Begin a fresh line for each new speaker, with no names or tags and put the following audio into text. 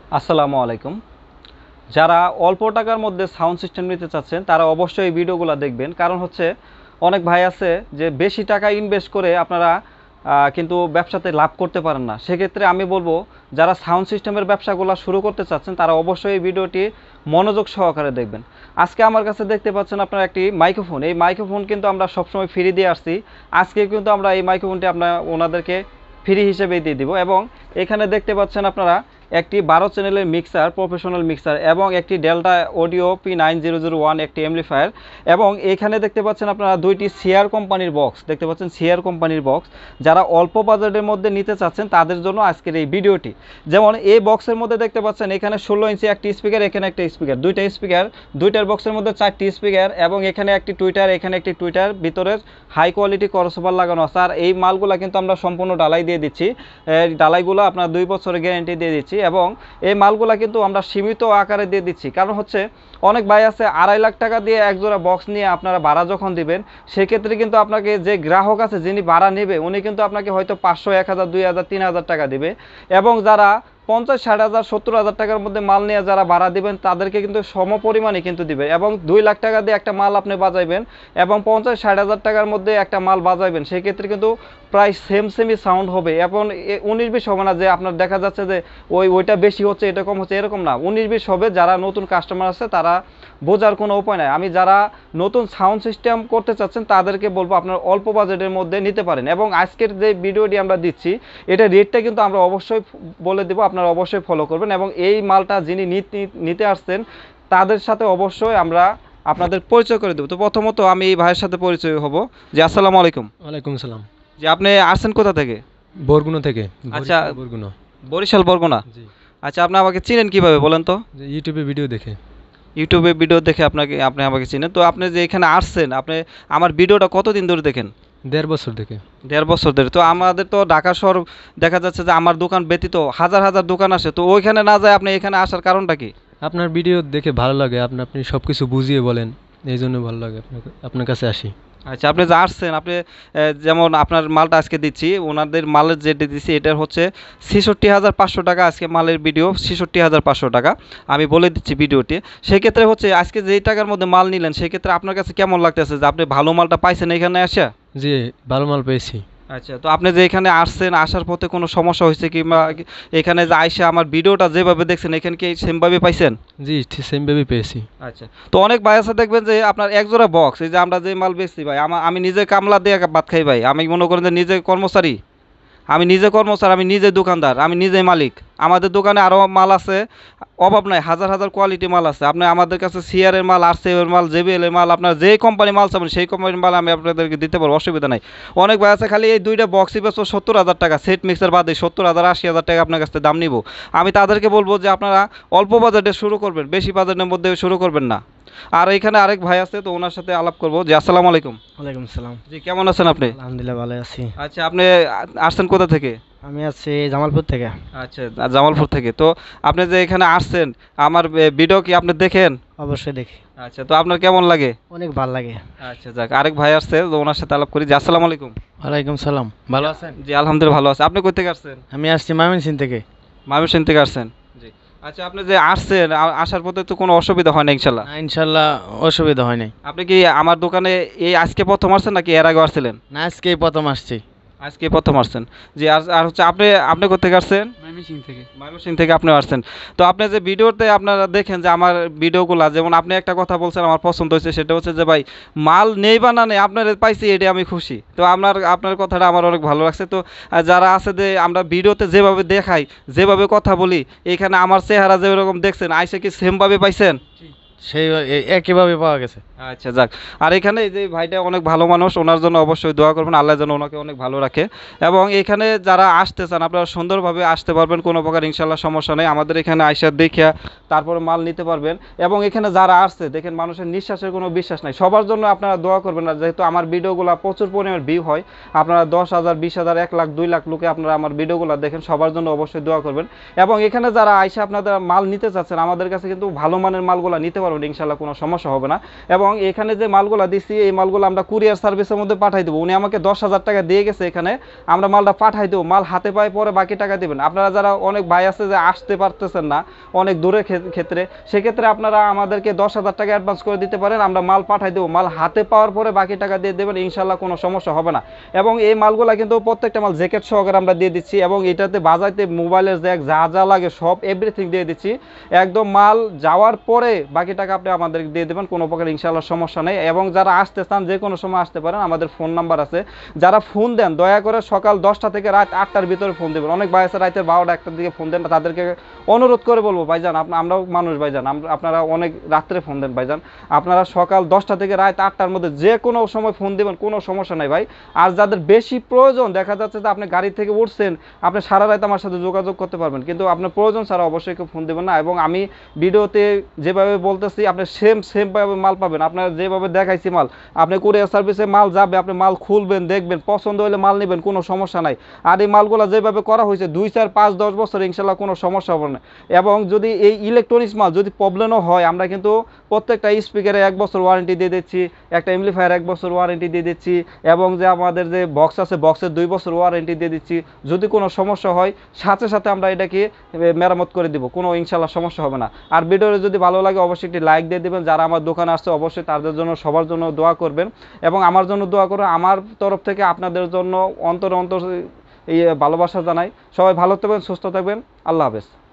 আসসালামু আলাইকুম। যারা অল্প টাকার মধ্যে সাউন্ড সিস্টেম নিতে চাচ্ছেন তারা অবশ্যই এই ভিডিওগুলো দেখবেন। কারণ হচ্ছে অনেক ভাই আছে যে বেশি টাকা ইনভেস্ট করে আপনারা কিন্তু ব্যবসাতে লাভ করতে পারেন না। সেক্ষেত্রে আমি বলবো যারা সাউন্ড সিস্টেমের ব্যবসাগুলো শুরু করতে চাচ্ছেন তারা অবশ্যই এই ভিডিওটি মনোযোগ সহকারে দেখবেন। আজকে আমার কাছে দেখতে পাচ্ছেন আপনারা একটি মাইক্রোফোন। এই মাইক্রোফোন কিন্তু আমরা সবসময় ফ্রি দিয়ে আসছি। আজকে কিন্তু আমরা এই মাইক্রোফোনটি ওনাদেরকে ফ্রি হিসেবেই দিয়ে দিব। এবং এখানে দেখতে পাচ্ছেন আপনারা একটি 12 চ্যানেলের মিক্সার, প্রফেশনাল মিক্সার, এবং একটি ডেল্টা অডিও P9001 একটি অ্যামপ্লিফায়ার, এবং এখানে দেখতে পাচ্ছেন আপনারা দুইটি সিআর কোম্পানির বক্স দেখতে পাচ্ছেন। সিআর কোম্পানির বক্স যারা অল্প বাজেটের মধ্যে নিতে চাচ্ছেন তাদের জন্য আজকের এই ভিডিওটি। যেমন এই বক্সের মধ্যে দেখতে পাচ্ছেন এখানে 16 ইঞ্চি একটি স্পিকার, এখানে একটা স্পিকার, দুইটা স্পিকার, দুইটার বক্সের মধ্যে 4টি স্পিকার, এবং এখানে একটি টুইটার, এখানে একটি টুইটার, ভিতরে হাই কোয়ালিটি ক্রসওভার লাগানো আছে। আর এই মালগুলা কিন্তু আমরা সম্পূর্ণ ডালাই দিয়ে দিচ্ছি। ডালাইগুলো আপনার 2 বছরের গ্যারেন্টি দিয়ে দিচ্ছি, এবং এই মালগুলা কিন্তু আমরা সীমিত আকারে দিয়ে দিচ্ছি। কারণ হচ্ছে অনেক ভাই আছে 2.5 লাখ টাকা দিয়ে এক জোড়া বক্স নিয়ে আপনারা ভাড়া যখন দিবেন, সেক্ষেত্রে কিন্তু আপনাকে যে গ্রাহক আছে যিনি ভাড়া নেবে উনি কিন্তু আপনাকে হয়তো 500, 1000, 2000, 3000 টাকা দিবে। এবং যারা 50, 60,000, 70,000 টাকার মধ্যে মাল নিয়ে যারা ভাড়া দিবেন তাদেরকে কিন্তু সম পরিমাণে কিন্তু দিবে। এবং 2 লাখ টাকা দিয়ে একটা মাল আপনি বাজাইবেন এবং 50, 60,000 টাকার মধ্যে একটা মাল বাজাইবেন, সেক্ষেত্রে কিন্তু প্রায় সেমই সাউন্ড হবে। এবং 19-20 হবে না যে আপনার দেখা যাচ্ছে যে ওইটা বেশি হচ্ছে এটা কম হচ্ছে, এরকম না। 19-20 হবে। যারা নতুন কাস্টমার আছে তারা বোঝার কোনো উপায় নাই। আমি যারা নতুন সাউন্ড সিস্টেম করতে চাচ্ছেন তাদেরকে বলবো আপনার অল্প বাজেটের মধ্যে নিতে পারেন। এবং আজকের যে ভিডিওটি আমরা দিচ্ছি এটা রেটটা কিন্তু আমরা অবশ্যই বলে দেবো, আপনারা অবশ্যই ফলো করবেন। এবং এই মালটা যিনি নিতে আসছেন তাদের সাথে অবশ্যই আমরা আপনাদের পরিচয় করে দেবো। তো প্রথমত আমি এই ভাইয়ের সাথে পরিচয় হব। জি, আসসালামু আলাইকুম।
ওয়ালাইকুম সালাম।
যে আপনি আসছেন কোথা থেকে?
বরগুনা থেকে।
আচ্ছা,
বরগুনা।
বরিশাল, বরগুনা।
জি।
আচ্ছা, আপনি আমাকে চিনেন কিভাবে বলেন তো?
যে ইউটিউবে ভিডিও দেখে।
ইউটিউবে ভিডিও দেখে আপনি আমাকে চিনেন। তো আপনি যে এখানে আসছেন, আপনি আমার ভিডিওটা কতদিন ধরে দেখেন?
1.5 বছর দেখে।
1.5 বছর ধরে। তো আমাদের তো ঢাকা শহর দেখা যাচ্ছে যে আমার দোকান ব্যতীত হাজার হাজার দোকান আসে, তো ওইখানে না যায় আপনি এখানে আসার কারণটা কি?
আপনার ভিডিও দেখে ভালো লাগে, আপনি সব কিছু বুঝিয়ে বলেন, এই জন্য ভালো লাগে আপনার কাছে আসি।
আচ্ছা, আপনি যে আসছেন আপনি যেমন আপনার মালটা আজকে দিচ্ছি, ওনাদের মালের যেটা দিচ্ছি এটার হচ্ছে 66,500 টাকা। আজকে মালের ভিডিও 66,500 টাকা আমি বলে দিচ্ছি ভিডিওটি। সেক্ষেত্রে হচ্ছে আজকে যেই টাকার মধ্যে মাল নিলেন সেক্ষেত্রে আপনার কাছে কেমন লাগতেছে যে আপনি ভালো মালটা পাইছেন এখানে আসা?
জি, ভালো মাল পেয়েছি।
আচ্ছা, তো আপনি যে এখানে আসছেন আসার পথে কোনো সমস্যা হয়েছে কিংবা এখানে যে আইসা আমার ভিডিওটা যেভাবে দেখছেন এখানে কি সেমভাবে পাইছেন?
জি, সেম ভাবে পেয়েছি।
আচ্ছা, তো অনেক ভাই আছে দেখবেন যে আপনার এক জোড়া বক্স, এই যে আমরা যে মাল বেচছি ভাই, আমি নিজে কামলা দিয়ে ভাত খাই ভাই। আমি মনে করেন যে নিজে কর্মচারী, আমি নিজে দোকানদার, আমি নিজে মালিক। আমাদের দোকানে আরও মাল আছে, অভাব নাই, হাজার হাজার কোয়ালিটি মাল আছে। আপনি আমাদের কাছে সিআর এর মাল, আরসিএফ এর মাল, জেবিএল এর মাল, আপনার যেই কোম্পানি মাল চাবেন সেই কোম্পানির মাল আমি আপনাদেরকে দিতে পারবো, অসুবিধা নাই। অনেক ভাই আছে খালি এই দুইটা বক্সই বেচবো 70,000 টাকা, সেট মিক্সার বাদে 70,000, 80,000 টাকা আপনার কাছ থেকে দাম নিব। আমি তাদেরকে বলবো যে আপনারা অল্প বাজেটে শুরু করবেন, বেশি বাজেটের মধ্যে শুরু করবেন না। আর এখানে আরেক ভাই আছে, তো ওনার সাথে আলাপ করবো। জি, আসসালামু আলাইকুম।
ওয়ালাইকুম সালাম।
জি, কেমন আছেন আপনি?
আলহামদুলিল্লাহ ভালো আছি।
আচ্ছা, আপনি আসছেন কোথা থেকে?
আমি আছি জামালপুর থেকে।
আচ্ছা, জামালপুর থেকে। তো আপনি যে এখানে আসছেন আমার ভিডিও কি আপনি দেখেন?
অবশ্যই দেখি।
আচ্ছা, তো আপনার কেমন লাগে?
অনেক ভালো লাগে।
আচ্ছা, যাক, আরেক ভাই আসছে, তো ওনার সাথে আলাপ করি। জি, আসসালামু আলাইকুম।
ওয়ালাইকুম সালাম। ভালো আছেন?
জি, আলহামদুলিল্লাহ ভালো আছে। আপনি কই থেকে আসছেন?
আমি আসছি ময়মনসিংহ থেকে।
ময়মনসিংহ থেকে আসছেন? জি। আচ্ছা, আপনি যে আসছেন আসার পথে তো কোনো অসুবিধা হয় না ইনশাল্লাহ?
না, ইনশাল্লাহ অসুবিধা হয় নাই।
আপনি কি আমার দোকানে এই আজকে প্রথম আসছেন নাকি এর আগে আসছিলেন?
না, আজকেই প্রথম আসছি।
আজকে প্রথম আসছেন? জি। আর আর হচ্ছে আপনি কোথেকে আসছেন?
ময়মনসিংহ থেকে।
ময়মনসিংহ থেকে আপনি আসছেন। তো আপনি যে ভিডিওতে আপনারা দেখেন যে আমার ভিডিওগুলা, যেমন আপনি একটা কথা বলছেন আমার পছন্দ হয়েছে, সেটা হচ্ছে যে ভাই মাল নেই বা না নেই আপনার পাইছি এটা আমি খুশি। তো আপনার কথাটা আমার অনেক ভালো লাগছে। তো যারা আছে যে আমরা ভিডিওতে যেভাবে দেখাই, যেভাবে কথা বলি, এখানে আমার চেহারা যেরকম দেখছেন আইসে কি সেমভাবে পাইছেন?
সেই একইভাবে পাওয়া গেছে।
আচ্ছা, যাক। আর এখানে এই যে ভাইটা অনেক ভালো মানুষ, ওনার জন্য অবশ্যই দোয়া করবেন, আল্লাহ যেন ওনাকে অনেক ভালো রাখে। এবং এখানে যারা আসতে চান আপনারা সুন্দরভাবে আসতে পারবেন, কোনো প্রকার ইনশাল্লাহ সমস্যা নেই। আমাদের এখানে আইসা দেখিয়া তারপরে মাল নিতে পারবেন। এবং এখানে যারা আসছে দেখেন মানুষের নিঃশ্বাসের কোনো বিশ্বাস নাই, সবার জন্য আপনারা দোয়া করবেন। না যেহেতু আমার ভিডিওগুলো প্রচুর পরিমাণ ভিউ হয়, আপনারা 10,000, 20,000, 1 লাখ, 2 লাখ লোকে আপনারা আমার ভিডিওগুলো দেখেন, সবার জন্য অবশ্যই দোয়া করবেন। এবং এখানে যারা আইসা আপনাদের মাল নিতে চাচ্ছেন আমাদের কাছে কিন্তু ভালো মানের মালগুলো নিতে পারবেন, ইনশাল্লাহ কোনো সমস্যা হবে না। এবং এখানে যে মালগুলো দিচ্ছি এই মালগুলো আমরা কুরিয়ার সার্ভিসের মধ্যে পাঠাই দেবো। উনি আমাকে 10,000 টাকা দিয়ে গেছে, এখানে আমরা মালটা পাঠাই দেবো, মাল হাতে পায়ে পরে বাকি টাকা দেবেন। আপনারা যারা অনেক ভাই আছে যে আসতে পারতেছেন না অনেক দূরের ক্ষেত্রে, সেক্ষেত্রে আপনারা আমাদেরকে 10,000 টাকা অ্যাডভান্স করে দিতে পারেন, আমরা মাল পাঠাই দেবো, মাল হাতে পাওয়ার পরে বাকি টাকা দিয়ে দেবেন, ইনশাল্লাহ কোনো সমস্যা হবে না। এবং এই মালগুলো কিন্তু প্রত্যেকটা মাল জ্যাকেট সহকারে আমরা দিয়ে দিচ্ছি, এবং এটাতে বাজাইতে মোবাইলের জ্যাক যা যা লাগে সব এভরিথিং দিয়ে দিচ্ছি। একদম মাল যাওয়ার পরে বাকি টাকা আপনি আমাদেরকে দিয়ে দেবেন, কোনো প্রকার ইনশাল্লাহ সমস্যা নেই। এবং যারা আসতে চান যে কোনো সময় আসতে পারেন, আমাদের ফোন নাম্বার আছে। যারা ফোন দেন দয়া করে সকাল 10টা থেকে রাত 8টার ভিতরে ফোন দেবেন। অনেক ভাই আছে রাতে 12টা 1টার দিকে ফোন দেন, তাদেরকে অনুরোধ করে বলবো ভাইজান আমরাও মানুষ ভাইজান, আপনারা অনেক রাত্রে ফোন দেন ভাইজান, আপনারা সকাল 10টা থেকে রাত 8টার মধ্যে যে কোনো সময় ফোন দেবেন, কোনো সমস্যা নাই ভাই। আর যাদের বেশি প্রয়োজন, দেখা যাচ্ছে যে আপনি গাড়ি থেকে উঠছেন, আপনি সারা রাত আমার সাথে যোগাযোগ করতে পারবেন, কিন্তু আপনার প্রয়োজন ছাড়া অবশ্যই কেউ ফোন দেবেন না। এবং আমি ভিডিওতে যেভাবে বলতেছি আপনি সেমভাবে মাল পাবেন, আপনার যেভাবে দেখাইছি মাল, আপনি কুরিয়ার সার্ভিসে মাল যাবে, আপনি মাল খুলবেন, দেখবেন, পছন্দ হলে মাল নেবেন, কোনো সমস্যা নাই। আর এই মালগুলো যেভাবে করা হয়েছে 2, 4, 5, 10 বছর ইনশাল্লাহ কোনো সমস্যা হবে না। এবং যদি এই ইলেকট্রনিক্স মাল যদি প্রবলেমও হয়, আমরা কিন্তু প্রত্যেকটা স্পিকারে 1 বছর ওয়ারেন্টি দিয়ে দিচ্ছি, একটা এমপ্লিফায়ার 1 বছর ওয়ারেন্টি দিয়ে দিচ্ছি, এবং যে আমাদের যে বক্স আছে বক্সের 2 বছর ওয়ারেন্টি দিয়ে দিচ্ছি। যদি কোনো সমস্যা হয় সাথে সাথে আমরা এটাকে মেরামত করে দিব, কোনো ইনশাল্লাহ সমস্যা হবে না। আর ভিডিওটা যদি ভালো লাগে অবশ্যই একটি লাইক দিয়ে দিবেন। যারা আমার দোকানে আসছে অবশ্যই তাদের জন্য সবার জন্য দোয়া করবেন, এবং আমার জন্য দোয়া করবেন। আমার তরফ থেকে আপনাদের জন্য অন্তর এই ভালোবাসা জানাই। সবাই ভালো থাকবেন, সুস্থ থাকবেন। আল্লাহ হাফেজ।